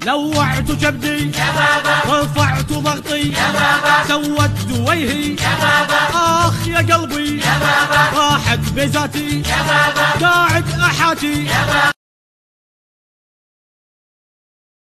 لوعت كبدي يا بابا، رفعت ضغطي يا بابا، سودت وجهي يا بابا، آخ يا قلبي يا بابا، راحت بذاتي يا بابا، قاعد أحاكي يا بابا.